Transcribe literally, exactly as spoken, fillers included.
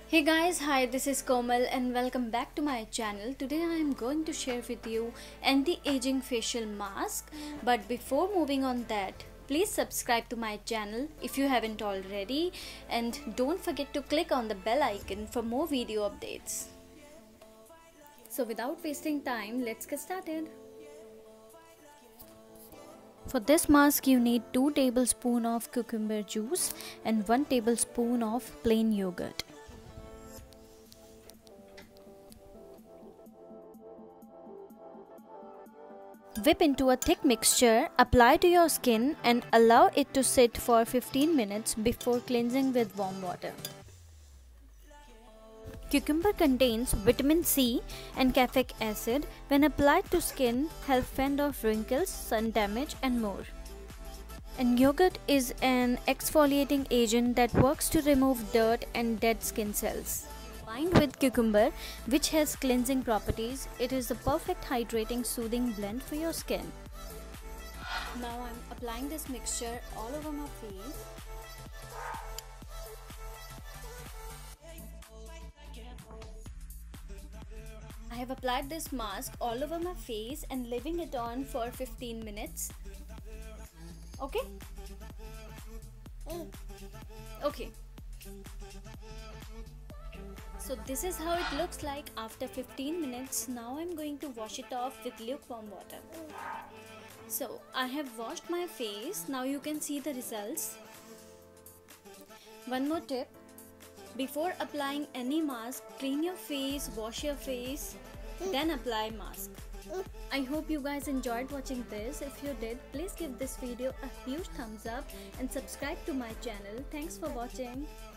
Hey guys, hi, this is Komal and welcome back to my channel. Today I am going to share with you anti-aging facial mask. But before moving on that, please subscribe to my channel if you haven't already, and don't forget to click on the bell icon for more video updates. So without wasting time, let's get started. For this mask you need two tablespoons of cucumber juice and one tablespoon of plain yogurt. Whip into a thick mixture, apply to your skin and allow it to sit for fifteen minutes before cleansing with warm water. Cucumber contains vitamin C and caffeic acid. When applied to skin, help fend off wrinkles, sun damage and more. And yogurt is an exfoliating agent that works to remove dirt and dead skin cells. Combined with cucumber, which has cleansing properties, it is the perfect hydrating soothing blend for your skin. Now I'm applying this mixture all over my face. I have applied this mask all over my face and leaving it on for fifteen minutes. Okay? Okay. So this is how it looks like after fifteen minutes. Now I'm going to wash it off with lukewarm water. So I have washed my face. Now you can see the results. One more tip. Before applying any mask, clean your face, wash your face, then apply mask. I hope you guys enjoyed watching this. If you did, please give this video a huge thumbs up and subscribe to my channel. Thanks for watching.